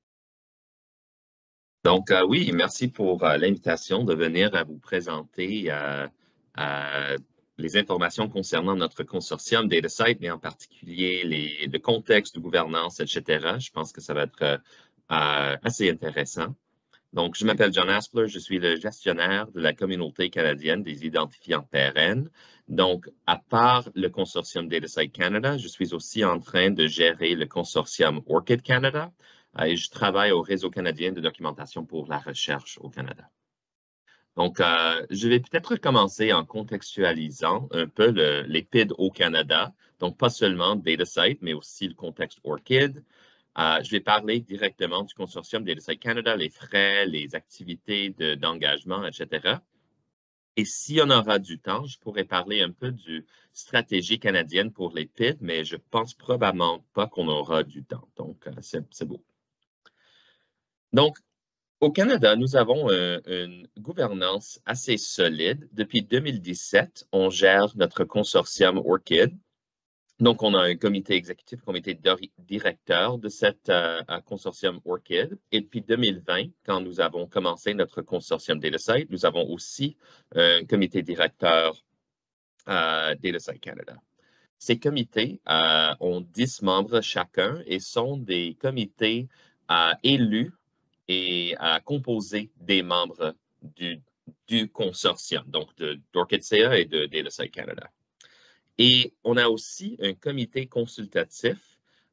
Donc, euh, oui, merci pour euh, l'invitation de venir à vous présenter euh, euh, les informations concernant notre consortium DataSite, mais en particulier les, le contexte de gouvernance, et cetera. Je pense que ça va être euh, assez intéressant. Donc, je m'appelle John Aspler, je suis le gestionnaire de la communauté canadienne des identifiants P R N. Donc, à part le consortium DataSite Canada, je suis aussi en train de gérer le consortium ORCID Canada et je travaille au réseau canadien de documentation pour la recherche au Canada. Donc, euh, je vais peut-être commencer en contextualisant un peu le, les P I D au Canada. Donc, pas seulement DataSite, mais aussi le contexte ORCID. Euh, je vais parler directement du consortium DataSite Canada, les frais, les activités d'engagement, de, et cetera. Et si on aura du temps, je pourrais parler un peu du stratégie canadienne pour les P I D, mais je pense probablement pas qu'on aura du temps. Donc, euh, c'est beau. Donc, au Canada, nous avons euh, une gouvernance assez solide. Depuis deux mille dix-sept, on gère notre consortium ORCID. Donc, on a un comité exécutif, comité directeur de cet euh, consortium ORCID. Et depuis deux mille vingt, quand nous avons commencé notre consortium DataSite, nous avons aussi un comité directeur euh, DataSite Canada. Ces comités euh, ont dix membres chacun et sont des comités euh, élus et euh, composés des membres du, du consortium, donc d'ORCID-C A et de DataSite Canada. Et on a aussi un comité consultatif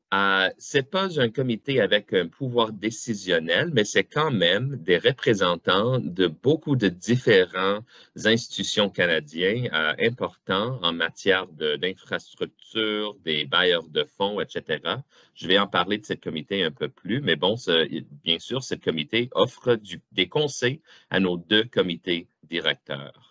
Euh, ce n'est pas un comité avec un pouvoir décisionnel, mais c'est quand même des représentants de beaucoup de différentes institutions canadiennes euh, importantes en matière d'infrastructure, de, des bailleurs de fonds, et cetera. Je vais en parler de ce comité un peu plus, mais bon, ce, bien sûr, ce comité offre du, des conseils à nos deux comités directeurs.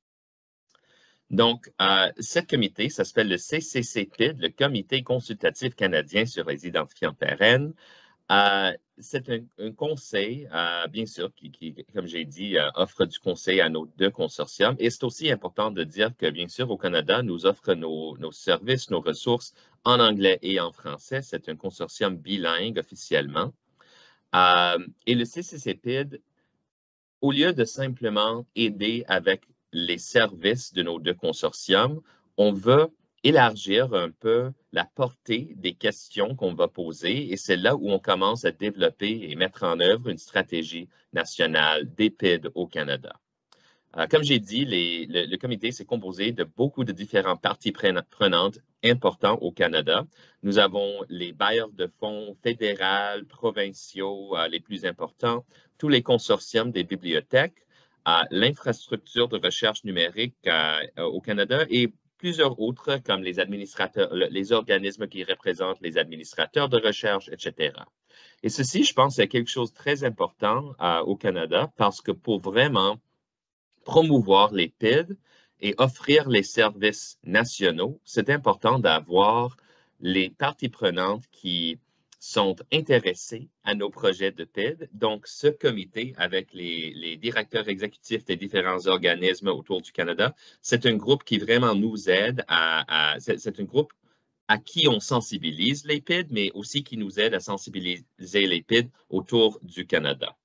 Donc, euh, ce comité, ça s'appelle le C C C P I D, le Comité consultatif canadien sur les identifiants pérennes. Euh, c'est un, un conseil, euh, bien sûr, qui, qui comme j'ai dit, euh, offre du conseil à nos deux consortiums. Et c'est aussi important de dire que, bien sûr, au Canada, nous offre nos, nos services, nos ressources en anglais et en français. C'est un consortium bilingue officiellement. Euh, et le C C C P I D, au lieu de simplement aider avec les services de nos deux consortiums, on veut élargir un peu la portée des questions qu'on va poser et c'est là où on commence à développer et mettre en œuvre une stratégie nationale d'E P I D au Canada. Euh, comme j'ai dit, les, le, le comité s'est composé de beaucoup de différentes parties prenantes importantes au Canada. Nous avons les bailleurs de fonds fédéraux, provinciaux, euh, les plus importants, tous les consortiums des bibliothèques, euh, l'infrastructure de recherche numérique euh, au Canada et plusieurs autres comme les administrateurs, les organismes qui représentent les administrateurs de recherche, et cetera. Et ceci, je pense, c'est quelque chose de très important euh, au Canada parce que pour vraiment promouvoir les P I D et offrir les services nationaux, c'est important d'avoir les parties prenantes qui sont intéressées à nos projets de P I D. Donc, ce comité, avec les, les directeurs exécutifs des différents organismes autour du Canada, c'est un groupe qui vraiment nous aide à... à c'est un groupe à qui on sensibilise les P I D, mais aussi qui nous aide à sensibiliser les P I D autour du Canada.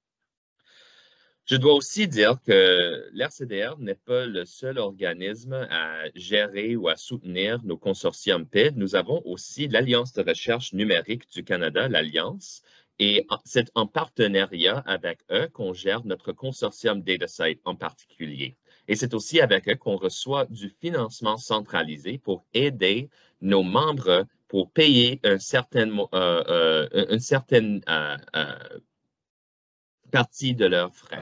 Je dois aussi dire que l'R C D R n'est pas le seul organisme à gérer ou à soutenir nos consortiums P I D. Nous avons aussi l'Alliance de recherche numérique du Canada, l'Alliance, et c'est en partenariat avec eux qu'on gère notre consortium DataCite en particulier. Et c'est aussi avec eux qu'on reçoit du financement centralisé pour aider nos membres pour payer un certain, euh, euh, une certaine euh, euh, partie de leurs frais.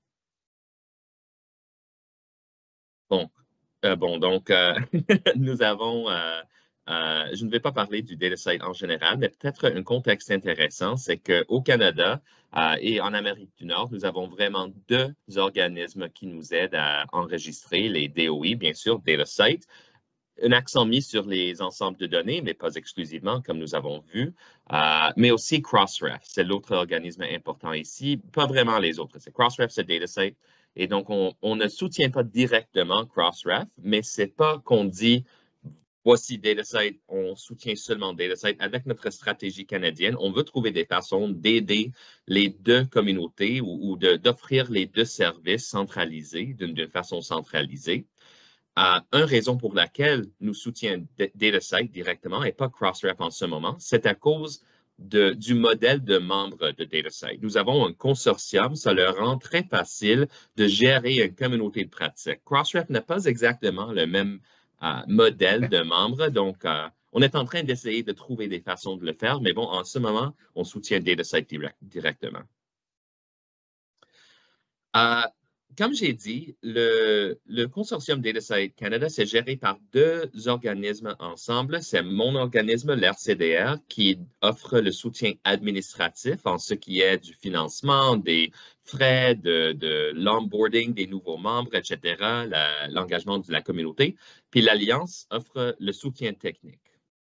Bon, euh, bon donc, euh, nous avons, euh, euh, je ne vais pas parler du DataCite en général, mais peut-être un contexte intéressant, c'est qu'au Canada euh, et en Amérique du Nord, nous avons vraiment deux organismes qui nous aident à enregistrer les D O I, bien sûr, DataCite. Un accent mis sur les ensembles de données, mais pas exclusivement, comme nous avons vu, euh, mais aussi Crossref, c'est l'autre organisme important ici, pas vraiment les autres. C'est Crossref, c'est DataCite, et donc on, on ne soutient pas directement Crossref, mais c'est pas qu'on dit voici DataCite, on soutient seulement DataCite. Avec notre stratégie canadienne, on veut trouver des façons d'aider les deux communautés ou, ou d'offrir les deux services centralisés d'une façon centralisée. Uh, une raison pour laquelle nous soutenons DataCite directement et pas Crossref en ce moment, c'est à cause de, du modèle de membres de DataCite. Nous avons un consortium, ça leur rend très facile de gérer une communauté de pratique. Crossref n'a pas exactement le même uh, modèle de membres, donc uh, on est en train d'essayer de trouver des façons de le faire, mais bon, en ce moment, on soutient DataCite direct, directement. Uh, Comme j'ai dit, le, le consortium DataCite Canada, c'est géré par deux organismes ensemble. C'est mon organisme, l'R C D R, qui offre le soutien administratif en ce qui est du financement, des frais, de, de l'onboarding des nouveaux membres, et cetera, l'engagement de la communauté. Puis l'Alliance offre le soutien technique.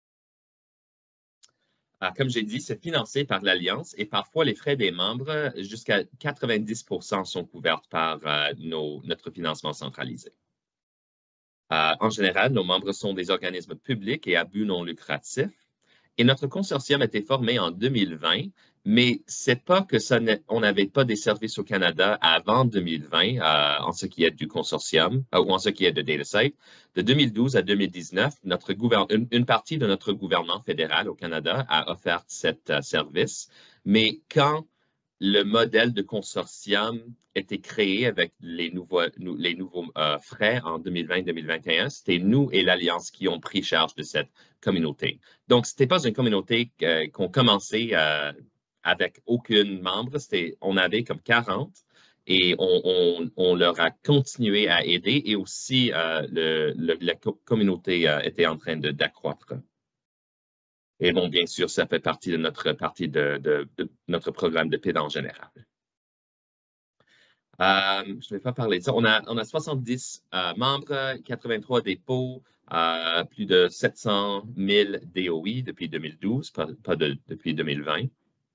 Comme j'ai dit, c'est financé par l'Alliance et parfois les frais des membres, jusqu'à quatre-vingt-dix pour cent sont couverts par euh, nos, notre financement centralisé. Euh, en général, nos membres sont des organismes publics et à but non lucratif. Et notre consortium a été formé en deux mille vingt, mais c'est pas que ça on n'avait pas des services au Canada avant deux mille vingt euh, en ce qui est du consortium euh, ou en ce qui est de DataCite. De deux mille douze à deux mille dix-neuf, notre une, une partie de notre gouvernement fédéral au Canada a offert cet uh, service, mais quand le modèle de consortium était créé avec les nouveaux, les nouveaux euh, frais en deux mille vingt deux mille vingt et un. C'était nous et l'Alliance qui ont pris charge de cette communauté. Donc, ce n'était pas une communauté euh, qu'on commençait euh, avec aucun membre. On avait comme quarante et on, on, on leur a continué à aider et aussi euh, le, le, la communauté euh, était en train d'accroître. Et bon, bien sûr, ça fait partie de notre partie de, de, de notre programme de P I D en général. Euh, je ne vais pas parler de ça. On a, on a soixante-dix euh, membres, quatre-vingt-trois dépôts, euh, plus de sept cent mille D O I depuis deux mille douze, pas, pas de, depuis deux mille vingt.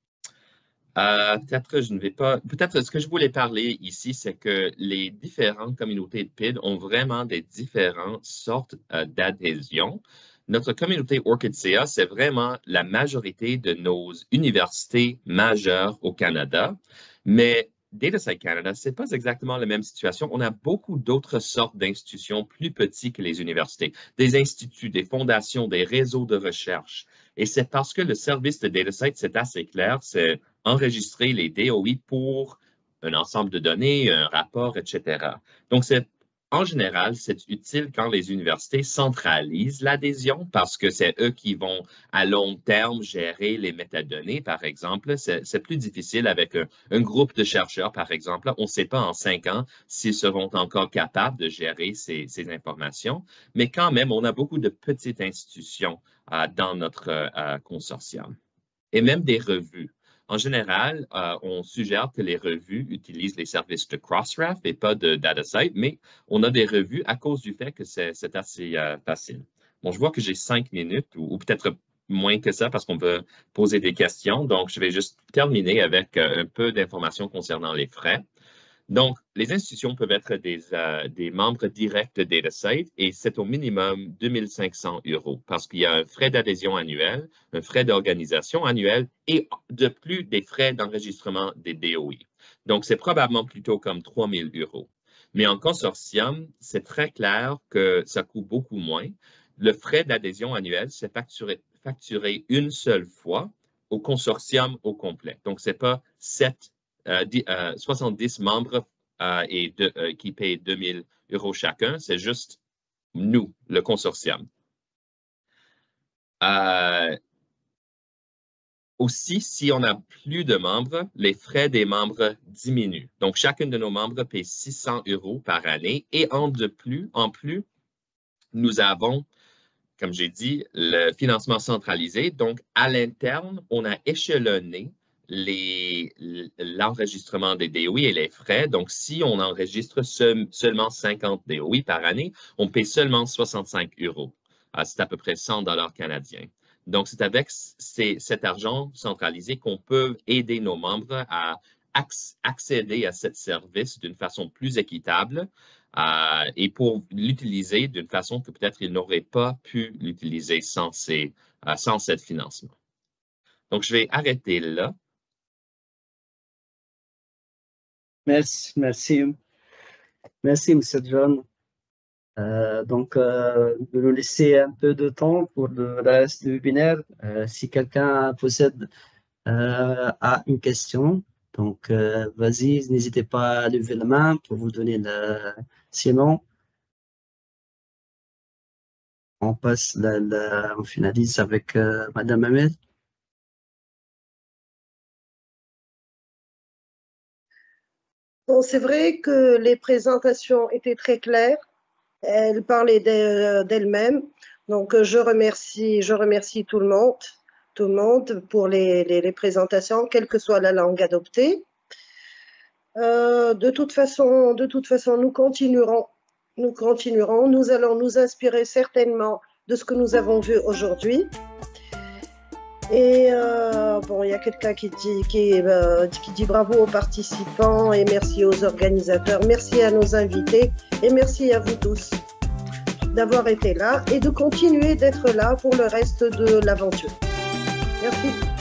Euh, peut-être je ne vais pas. Peut-être ce que je voulais parler ici, c'est que les différentes communautés de P I D ont vraiment des différentes sortes euh, d'adhésion. Notre communauté ORCID-C A, c'est vraiment la majorité de nos universités majeures au Canada, mais DataCite Canada, ce n'est pas exactement la même situation. On a beaucoup d'autres sortes d'institutions plus petites que les universités, des instituts, des fondations, des réseaux de recherche. Et c'est parce que le service de DataCite, c'est assez clair, c'est enregistrer les D O I pour un ensemble de données, un rapport, et cetera. Donc, c'est en général, c'est utile quand les universités centralisent l'adhésion parce que c'est eux qui vont à long terme gérer les métadonnées, par exemple. C'est plus difficile avec un, un groupe de chercheurs, par exemple. On ne sait pas en cinq ans s'ils seront encore capables de gérer ces, ces informations, mais quand même, on a beaucoup de petites institutions euh, dans notre euh, consortium et même des revues. En général, euh, on suggère que les revues utilisent les services de Crossref et pas de DataCite, mais on a des revues à cause du fait que c'est assez euh, facile. Bon, je vois que j'ai cinq minutes ou, ou peut-être moins que ça parce qu'on peut poser des questions. Donc, je vais juste terminer avec euh, un peu d'informations concernant les frais. Donc, les institutions peuvent être des, euh, des membres directs de DataCite et c'est au minimum deux mille cinq cents euros parce qu'il y a un frais d'adhésion annuel, un frais d'organisation annuel et de plus des frais d'enregistrement des D O I. Donc, c'est probablement plutôt comme trois mille euros. Mais en consortium, c'est très clair que ça coûte beaucoup moins. Le frais d'adhésion annuel, c'est facturé, facturé une seule fois au consortium au complet. Donc, ce n'est pas sept Euh, euh, soixante-dix membres euh, et de, euh, qui payent deux mille euros chacun, c'est juste nous, le consortium. Euh, aussi, si on a plus de membres, les frais des membres diminuent. Donc, chacun de nos membres paye six cents euros par année et en de plus, en plus, nous avons, comme j'ai dit, le financement centralisé. Donc, à l'interne, on a échelonné l'enregistrement des D O I et les frais. Donc, si on enregistre se, seulement cinquante D O I par année, on paie seulement soixante-cinq euros. Euh, c'est à peu près cent dollars canadiens. Donc, c'est avec ces, cet argent centralisé qu'on peut aider nos membres à accéder à ce service d'une façon plus équitable euh, et pour l'utiliser d'une façon que peut-être ils n'auraient pas pu l'utiliser sans, ces, euh, sans ce financement. Donc, je vais arrêter là. Merci, merci. Merci, M. John. Euh, donc, euh, de nous laisser un peu de temps pour le reste du webinaire. Euh, si quelqu'un possède euh, a une question, donc euh, vas-y, n'hésitez pas à lever la main pour vous donner le... Sinon, on passe, la, la... on finalise avec euh, Madame Ahmed. Bon, c'est vrai que les présentations étaient très claires. Elles parlaient d'elles-mêmes. Donc, je remercie, je remercie tout le monde, tout le monde pour les, les, les présentations, quelle que soit la langue adoptée. Euh, de toute façon, de toute façon, nous continuerons, nous continuerons. Nous allons nous inspirer certainement de ce que nous avons vu aujourd'hui. Et euh, bon, il y a quelqu'un qui dit, qui, euh, qui dit bravo aux participants et merci aux organisateurs, merci à nos invités et merci à vous tous d'avoir été là et de continuer d'être là pour le reste de l'aventure. Merci.